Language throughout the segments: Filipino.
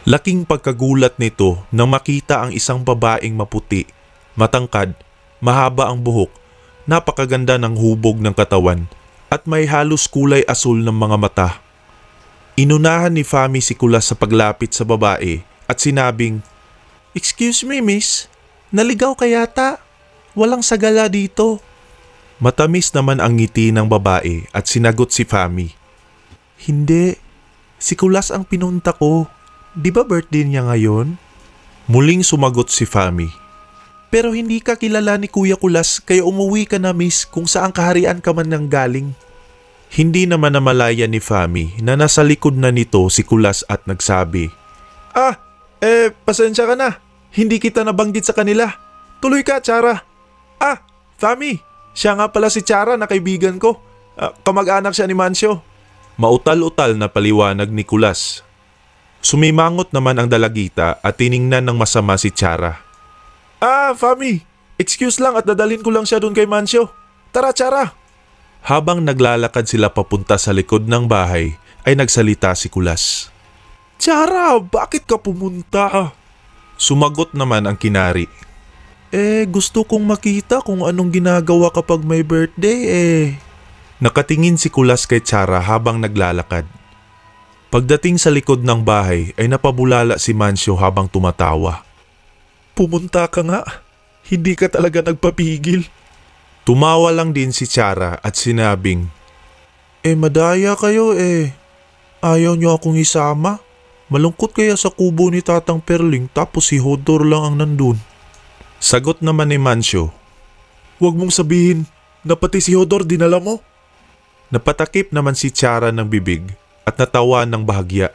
Laking pagkagulat nito nang makita ang isang babaeng maputi, matangkad, mahaba ang buhok, napakaganda ng hubog ng katawan at may halos kulay asul ng mga mata. Inunahan ni Fami si Kulas sa paglapit sa babae at sinabing, "Excuse me, miss. Naligaw ka yata. Walang sagala dito." Matamis naman ang ngiti ng babae at sinagot si Fami, "Hindi. Si Kulas ang pinunta ko. Di ba birthday niya ngayon?" Muling sumagot si Fami, "Pero hindi ka kilala ni Kuya Kulas kaya umuwi ka na, miss, kung saan kaharian ka man nang galing." Hindi naman namalaya ni Fami na nasa likod na nito si Kulas at nagsabi, Pasensya ka na. Hindi kita nabanggit sa kanila. Tuloy ka, Chara." Fami, siya nga pala si Chara na kaibigan ko. Kamag-anak siya ni Mancio." Mautal-utal na paliwanag ni Kulas. Sumimangot naman ang dalagita at tiningnan ng masama si Chara. Fami, excuse lang at dadalhin ko lang siya doon kay Mancio. Tara, Chara." Habang naglalakad sila papunta sa likod ng bahay, ay nagsalita si Kulas. "Chara, bakit ka pumunta?" Sumagot naman ang kinari. Gusto kong makita kung anong ginagawa kapag may birthday Nakatingin si Kulas kay Chara habang naglalakad. Pagdating sa likod ng bahay ay napabulala si Mancio habang tumatawa. "Pumunta ka nga. Hindi ka talaga nagpapigil." Tumawa lang din si Chara at sinabing, Madaya kayo Ayaw niyo akong isama? Malungkot kaya sa kubo ni Tatang Perling tapos si Hodor lang ang nandun." Sagot naman ni Mancio, "Huwag mong sabihin na pati si Hodor dinala mo." Napatakip naman si Chara ng bibig at natawa ng bahagya.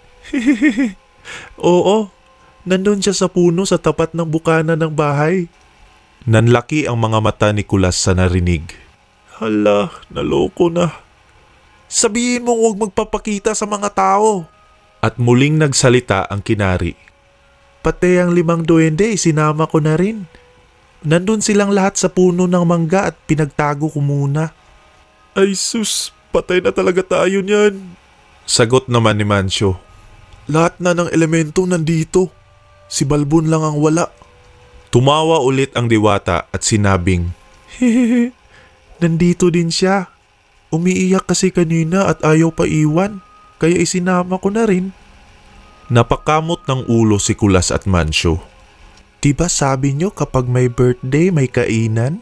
"Oo, nandun siya sa puno sa tapat ng bukana ng bahay." Nanlaki ang mga mata ni Kulas sa narinig. "Hala, naloko na. Sabihin mong huwag magpapakita sa mga tao." At muling nagsalita ang kinari. "Pati ang 5 duwende sinama ko na rin. Nandun silang lahat sa puno ng mangga at pinagtago ko muna." "Ay sus, patay na talaga tayo niyan." Sagot naman ni Mancio. "Lahat na ng elemento nandito. Si Balbon lang ang wala." Tumawa ulit ang diwata at sinabing, "Nandito din siya. Umiiyak kasi kanina at ayaw pa iwan, kaya isinama ko na rin." Napakamot ng ulo si Kulas at Mancio. "Diba sabi nyo kapag may birthday may kainan?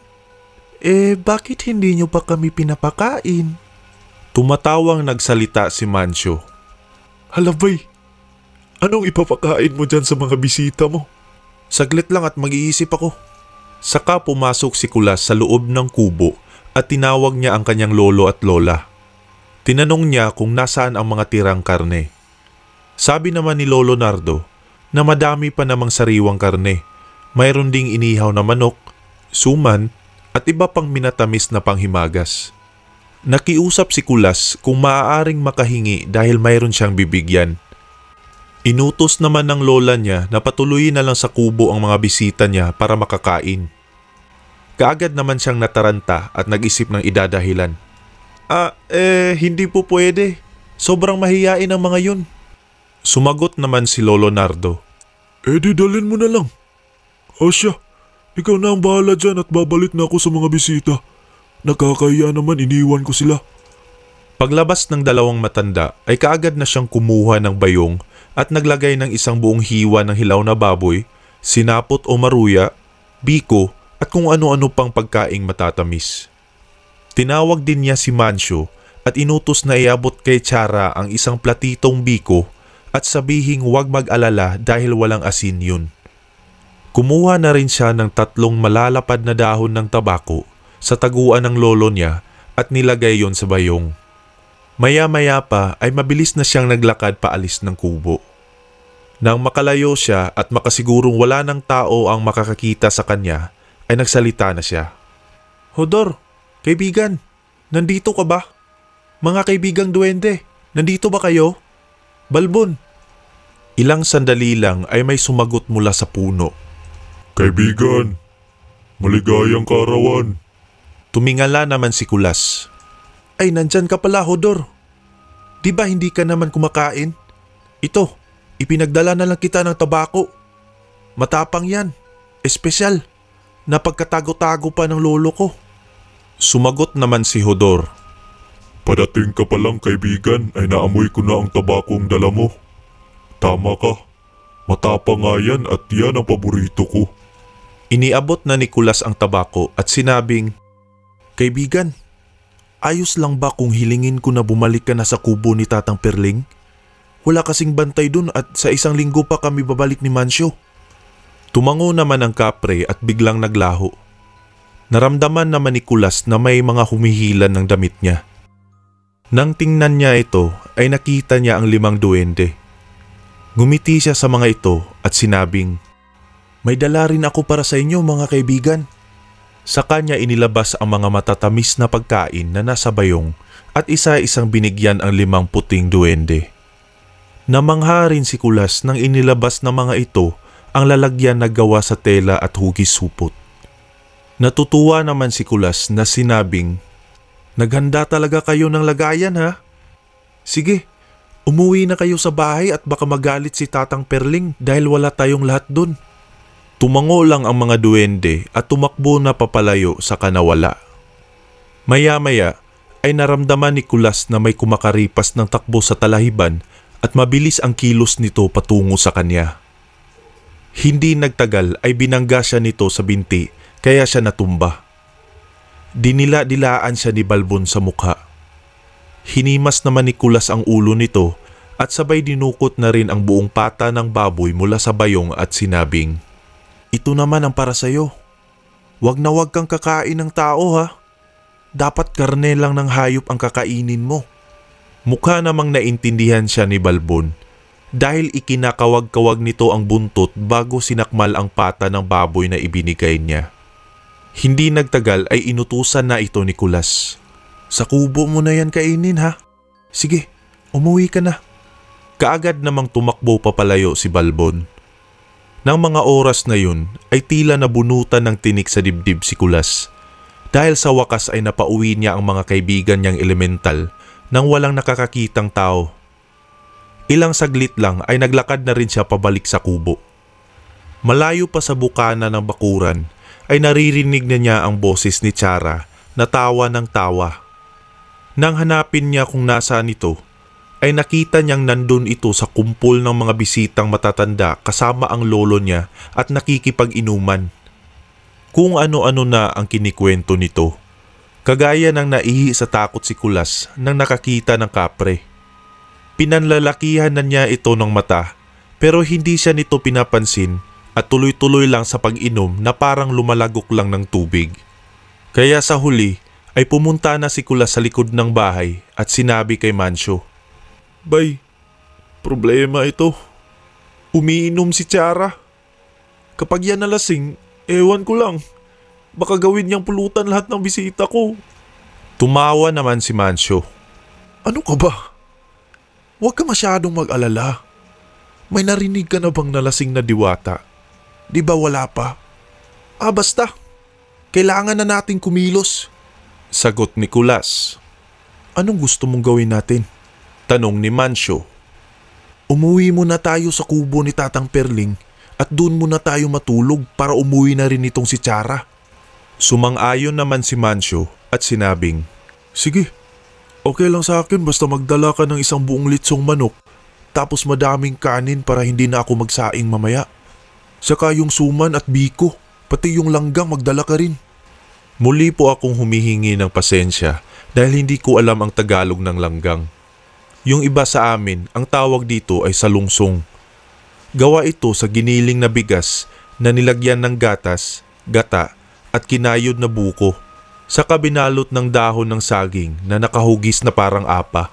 Bakit hindi nyo pa kami pinapakain?" Tumatawang nagsalita si Mancio. "Halabay, anong ipapakain mo dyan sa mga bisita mo? Saglit lang at mag-iisip ako." Saka pumasok si Kulas sa loob ng kubo at tinawag niya ang kanyang lolo at lola. Tinanong niya kung nasaan ang mga tirang karne. Sabi naman ni Lolo Nardo na madami pa namang sariwang karne. Mayroon ding inihaw na manok, suman at iba pang minatamis na panghimagas. Nakiusap si Kulas kung maaaring makahingi dahil mayroon siyang bibigyan. Inutos naman ng lola niya na patuloyin na lang sa kubo ang mga bisita niya para makakain. Kaagad naman siyang nataranta at nag-isip ng idadahilan. Hindi po pwede. Sobrang mahiyain ang mga yun." Sumagot naman si Lolo Nardo. Di dalhin mo na lang. Asya, ikaw na ang bahala dyan at babalik na ako sa mga bisita. Nakakahiya naman, iniwan ko sila." Paglabas ng dalawang matanda ay kaagad na siyang kumuha ng bayong at naglagay ng isang buong hiwa ng hilaw na baboy, sinapot o maruya, biko at kung ano-ano pang pagkaing matatamis. Tinawag din niya si Mancio at inutos na iabot kay Chara ang isang platitong biko at sabihing huwag mag-alala dahil walang asin yun. Kumuha na rin siya ng 3 malalapad na dahon ng tabako sa taguan ng lolo niya at nilagay yon sa bayong. Maya-maya pa ay mabilis na siyang naglakad paalis ng kubo. Nang makalayo siya at makasigurong wala ng tao ang makakakita sa kanya, ay nagsalita na siya. "Hodor, kaibigan, nandito ka ba? Mga kaibigang duwende, nandito ba kayo? Balbon." Ilang sandali lang ay may sumagot mula sa puno. "Kaibigan, maligayang kaarawan." Tumingala naman si Kulas. "Ay, nandyan ka pala, Hodor. Di ba hindi ka naman kumakain? Ito, Ipinagdala na lang kita ng tabako. Matapang yan. Espesyal. Napagkatago-tago pa ng lolo ko. Sumagot naman si Hodor. Padating ka pa lang kaibigan ay naamoy ko na ang tabakong dala mo. Tama ka. Matapang nga yan at yan ang paborito ko. Iniabot na ni Kulas ang tabako at sinabing, Kaibigan, ayos lang ba kung hilingin ko na bumalik ka na sa kubo ni Tatang Perling? Wala kasing bantay dun at sa 1 linggo pa kami babalik ni Mancio. Tumango naman ang kapre at biglang naglaho. Naramdaman naman ni Kulas na may mga humihilan ng damit niya. Nang tingnan niya ito ay nakita niya ang 5 duwende. Ngumiti siya sa mga ito at sinabing, May dala rin ako para sa inyo mga kaibigan. Sa kanya inilabas ang mga matatamis na pagkain na nasa bayong at isa-isang binigyan ang 5 puting duwende. Namangha rin si Kulas nang inilabas na mga ito ang lalagyan na gawa sa tela at hugis supot. Natutuwa naman si Kulas na sinabing, Naghanda talaga kayo ng lagayan ha? Sige, umuwi na kayo sa bahay at baka magalit si Tatang Perling dahil wala tayong lahat dun. Tumango lang ang mga duwende at tumakbo na papalayo sa kanawala. Maya-maya ay naramdaman ni Kulas na may kumakaripas ng takbo sa talahiban at mabilis ang kilos nito patungo sa kanya. Hindi nagtagal ay binangga siya nito sa binti kaya siya natumba. Dinila-dilaan siya ni Balbon sa mukha. Hinimas naman ni Kulas ang ulo nito at sabay dinukot na rin ang buong pata ng baboy mula sa bayong at sinabing, Ito naman ang para sa'yo. Wag na wag kang kakain ng tao ha. Dapat karne lang ng hayop ang kakainin mo. Mukha namang naintindihan siya ni Balbon dahil ikinakawag-kawag nito ang buntot bago sinakmal ang pata ng baboy na ibinigay niya. Hindi nagtagal ay inutusan na ito ni Kulas. Sa kubo mo na yan kainin ha. Sige, umuwi ka na. Kaagad namang tumakbo papalayo si Balbon. Nang mga oras na yun ay tila nabunutan ng tinik sa dibdib si Kulas dahil sa wakas ay napauwi niya ang mga kaibigan niyang elemental nang walang nakakakitang tao. Ilang saglit lang ay naglakad na rin siya pabalik sa kubo. Malayo pa sa bukana ng bakuran ay naririnig na niya ang boses ni Chara na tawa ng tawa. Nang hanapin niya kung nasaan ito, ay nakita niyang nandun ito sa kumpol ng mga bisitang matatanda kasama ang lolo niya at nakikipag-inuman. Kung ano-ano na ang kinikwento nito. Kagaya ng naihi sa takot si Kulas nang nakakita ng kapre. Pinanlalakihan na niya ito ng mata pero hindi siya nito pinapansin at tuloy-tuloy lang sa pag-inom na parang lumalagok lang ng tubig. Kaya sa huli ay pumunta na si Kulas sa likod ng bahay at sinabi kay Mancio, Bay, problema ito. Umiinom si Chara. Kapag yan nalasing, ewan ko lang. Baka gawin niyang pulutan lahat ng bisita ko. Tumawa naman si Mancio. Ano ka ba? Huwag ka masyadong mag-alala. May narinig ka na bang nalasing na diwata? Di ba wala pa? Basta. Kailangan na nating kumilos. Sagot ni Kulas. Anong gusto mong gawin natin? Tanong ni Mancio. Umuwi muna tayo sa kubo ni Tatang Perling at doon muna tayo matulog para umuwi na rin itong si Chara. Sumang-ayon naman si Mancio at sinabing, Sige, okay lang sa akin basta magdala ka ng 1 buong litsong manok tapos madaming kanin para hindi na ako magsaing mamaya. Saka yung suman at biko, pati yung langgang magdala ka rin. Muli po akong humihingi ng pasensya dahil hindi ko alam ang Tagalog ng langgang. Yung iba sa amin, ang tawag dito ay salungsong. Gawa ito sa giniling na bigas na nilagyan ng gatas, gata at kinayod na buko sa kabinalot ng dahon ng saging na nakahugis na parang apa.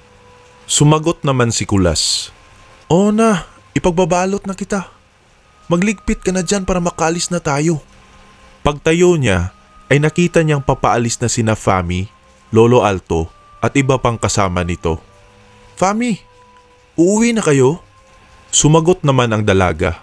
Sumagot naman si Kulas. Oo na, ipagbabalot na kita. Magligpit ka na dyan para makalis na tayo. Pagtayo niya ay nakita niyang papaalis na sina Fami, Lolo Alto at iba pang kasama nito. Fami, uuwi na kayo? Sumagot naman ang dalaga.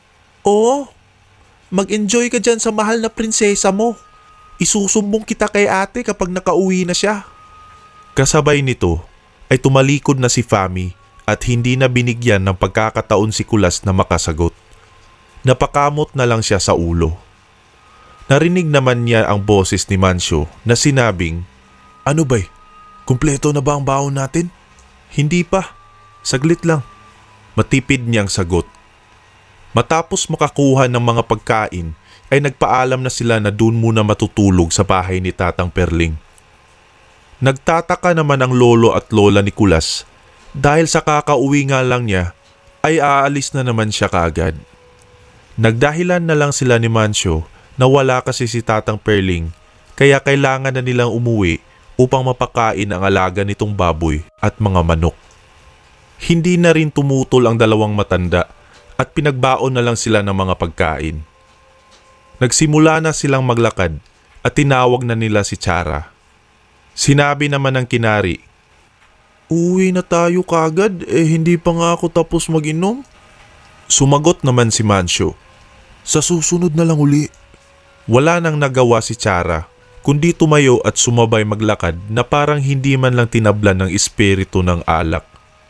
Oo, mag-enjoy ka dyan sa mahal na prinsesa mo. Isusumbong kita kay ate kapag nakauwi na siya. Kasabay nito ay tumalikod na si Fami at hindi na binigyan ng pagkakataon si Kulas na makasagot. Napakamot na lang siya sa ulo. Narinig naman niya ang boses ni Mancio na sinabing, "Ano bay? Kumpleto na ba ang baon natin?" "Hindi pa. Saglit lang." Matipid niyang sagot. Matapos makakuha ng mga pagkain ay nagpaalam na sila na doon muna matutulog sa bahay ni Tatang Perling. Nagtataka naman ang lolo at lola ni Kulas dahil sa kakauwi nga lang niya ay aalis na naman siya kaagad. Nagdahilan na lang sila ni Mancio na wala kasi si Tatang Perling kaya kailangan na nilang umuwi upang mapakain ang alaga nitong baboy at mga manok. Hindi na rin tumutol ang dalawang matanda at pinagbaon na lang sila ng mga pagkain. Nagsimula na silang maglakad at tinawag na nila si Chara. Sinabi naman ng kinari, "Uwi na tayo kagad, hindi pa nga ako tapos mag-inom." Sumagot naman si Mancio, "Sa susunod na lang uli." Wala nang nagawa si Chara, kundi tumayo at sumabay maglakad na parang hindi man lang tinablan ng espiritu ng alak.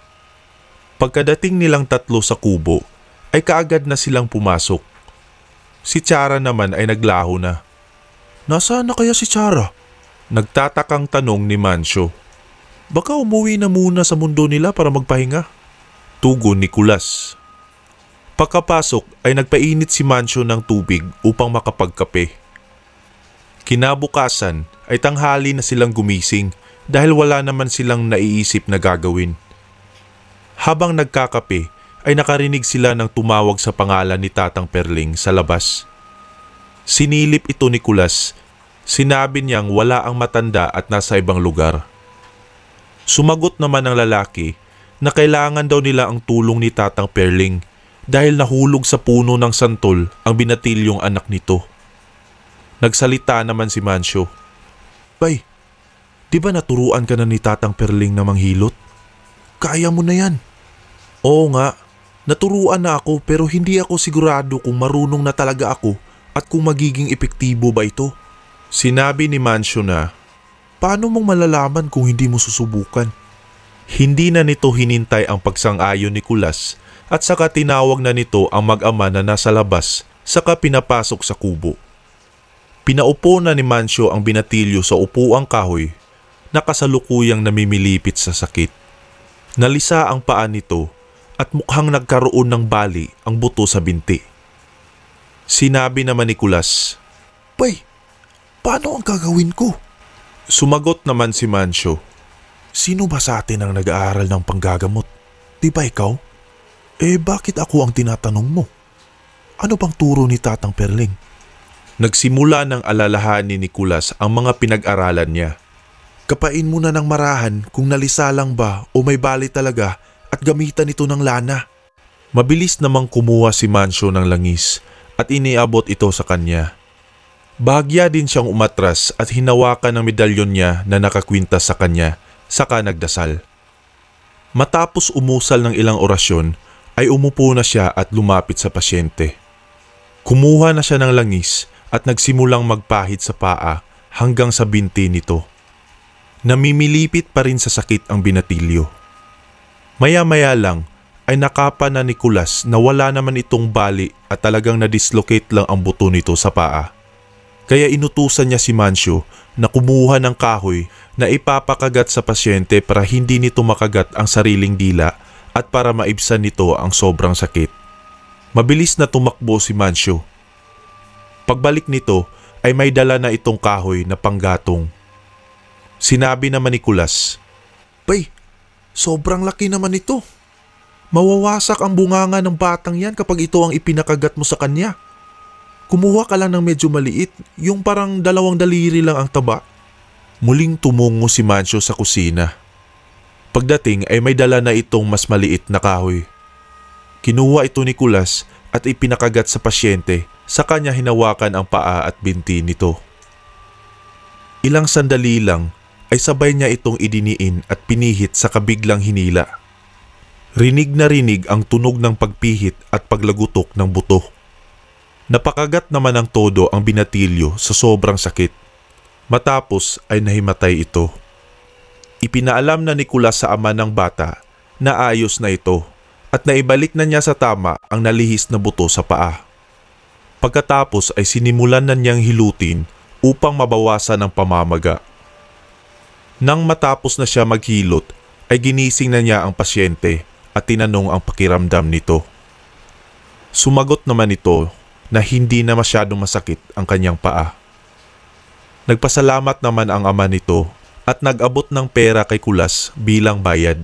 Pagkadating nilang tatlo sa kubo, ay kaagad na silang pumasok. Si Chara naman ay naglaho na. "Nasaan na kaya si Chara?" Nagtatakang tanong ni Mancio. "Baka umuwi na muna sa mundo nila para magpahinga." Tugon ni Kulas. Pagkapasok ay nagpainit si Mancio ng tubig upang makapagkape. Kinabukasan ay tanghali na silang gumising dahil wala naman silang naiisip na gagawin. Habang nagkakape ay nakarinig sila ng tumawag sa pangalan ni Tatang Perling sa labas. Sinilip ito ni Kulas. Sinabi niyang wala ang matanda at nasa ibang lugar. Sumagot naman ang lalaki na kailangan daw nila ang tulong ni Tatang Perling dahil nahulog sa puno ng santol ang binatilyong anak nito. Nagsalita naman si Mancio. "Bay, di ba naturuan ka na ni Tatang Perling na manghilot? Kaya mo na yan." "Oo nga, naturuan na ako pero hindi ako sigurado kung marunong na talaga ako at kung magiging epektibo ba ito." Sinabi ni Mancio na, "Paano mong malalaman kung hindi mo susubukan?" Hindi na nito hinintay ang pagsang-ayon ni Kulas at saka tinawag na nito ang mag-ama na nasa labas saka pinapasok sa kubo. Pinaupo na ni Mancio ang binatilyo sa upuang kahoy na kasalukuyang namimilipit sa sakit. Nalisa ang paa nito at mukhang nagkaroon ng bali ang buto sa binti. Sinabi naman ni Kulas, "Bay, paano ang gagawin ko?" Sumagot naman si Mancio, "Sino ba sa atin ang nag-aaral ng panggagamot? Di ba ikaw? Bakit ako ang tinatanong mo? Ano bang turo ni Tatang Perling?" Nagsimula ng alalahanin ni Kulas ang mga pinag-aralan niya. "Kapain muna ng marahan kung nalisa lang ba o may bali talaga at gamitan ito ng lana." Mabilis namang kumuha si Mancio ng langis at iniabot ito sa kanya. Bahagya din siyang umatras at hinawakan ng medalyon niya na nakakwintas sa kanya, saka nagdasal. Matapos umusal ng ilang orasyon, ay umupo na siya at lumapit sa pasyente. Kumuha na siya ng langis at nagsimulang magpahid sa paa hanggang sa binti nito. Namimilipit pa rin sa sakit ang binatilyo. Maya-maya lang ay nakapa na ni Kulas na wala naman itong bali at talagang na-dislocate lang ang buto nito sa paa. Kaya inutusan niya si Mancio na kumuha ng kahoy na ipapakagat sa pasyente para hindi nito makagat ang sariling dila at para maibsan nito ang sobrang sakit. Mabilis na tumakbo si Mancio. Pagbalik nito ay may dala na itong kahoy na panggatong. Sinabi naman ni Kulas, "Bay, sobrang laki naman ito. Mawawasak ang bunganga ng batang yan kapag ito ang ipinakagat mo sa kanya. Kumuha ka lang ng medyo maliit, yung parang 2 daliri lang ang taba." Muling tumungo si Mancio sa kusina. Pagdating ay may dala na itong mas maliit na kahoy. Kinuha ito ni Kulas at ipinakagat sa pasyente, sa kanya hinawakan ang paa at binti nito. Ilang sandali lang ay sabay niya itong idiniin at pinihit sa kabiglang hinila. Rinig na rinig ang tunog ng pagpihit at paglagutok ng buto. Napakagat naman ng todo ang binatilyo sa sobrang sakit. Matapos ay nahimatay ito. Ipinaalam na ni Kulas sa ama ng bata Naayos na ito at naibalik na niya sa tama ang nalihis na buto sa paa. Pagkatapos ay sinimulan na niyang hilutin upang mabawasan ang pamamaga. Nang matapos na siya maghilot ay ginising na niya ang pasyente at tinanong ang pakiramdam nito. Sumagot naman ito na hindi na masyadong masakit ang kanyang paa. Nagpasalamat naman ang ama nito at nag-abot ng pera kay Kulas bilang bayad.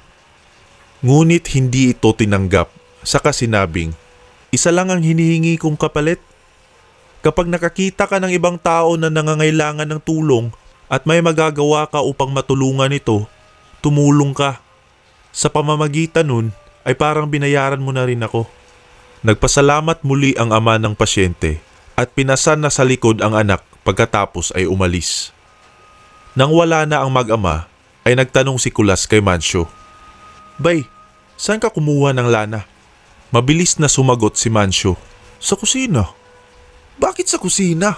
Ngunit hindi ito tinanggap saka sinabing, "Isa lang ang hinihingi kong kapalit. Kapag nakakita ka ng ibang tao na nangangailangan ng tulong at may magagawa ka upang matulungan ito, tumulong ka. Sa pamamagitan nun ay parang binayaran mo na rin ako." Nagpasalamat muli ang ama ng pasyente at pinasan na sa likod ang anak pagkatapos ay umalis. Nang wala na ang mag-ama ay nagtanong si Kulas kay Mancio, "Bay, saan ka kumuha ng lana?" Mabilis na sumagot si Mancio, "Sa kusina." "Bakit sa kusina?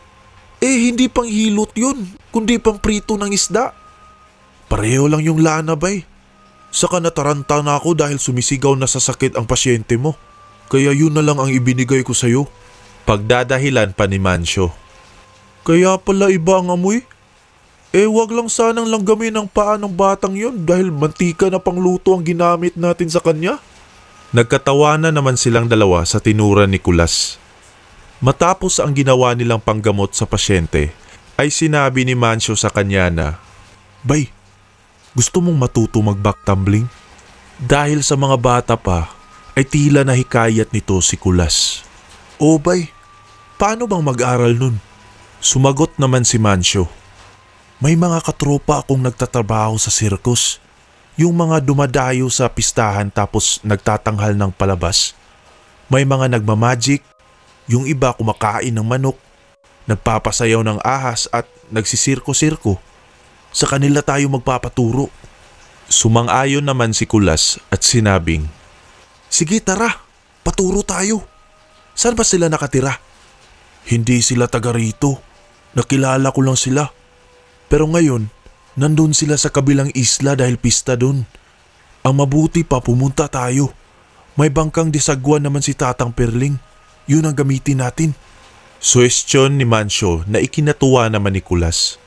Hindi pang hilot yun, kundi pang prito ng isda." "Pareho lang yung lana, bay. Saka nataranta na ako dahil sumisigaw na sa sakit ang pasyente mo. Kaya yun na lang ang ibinigay ko sa'yo." Pagdadahilan pa ni Mancio, "Kaya pala iba ang amoy? Wag lang sanang langgamin ang paa ng batang yun dahil mantika na pangluto ang ginamit natin sa kanya." Nagkatawanan naman silang dalawa sa tinura ni Kulas. Matapos ang ginawa nilang panggamot sa pasyente, ay sinabi ni Mancio sa kanya na, "Bay, gusto mong matuto mag-back tumbling?" Dahil sa mga bata pa, ay tila na hikayat nito si Kulas. "O bay, paano bang mag-aral nun?" Sumagot naman si Mancio, "May mga katropa akong nagtatrabaho sa sirkus. Yung mga dumadayo sa pistahan tapos nagtatanghal ng palabas. May mga nagmamagic, yung iba kumakain ng manok, nagpapasayaw ng ahas at nagsisirko-sirko. Sa kanila tayo magpapaturo." Sumang-ayon naman si Kulas at sinabing, "Sige tara, paturo tayo. Saan ba sila nakatira?" "Hindi sila taga rito. Nakilala ko lang sila. Pero ngayon, nandun sila sa kabilang isla dahil pista dun. Ang mabuti pa pumunta tayo. May bangkang disagwan naman si Tatang Perling. Yun ang gamitin natin." Suwestyon ni Mancio na ikinatuwa naman ni Kulas.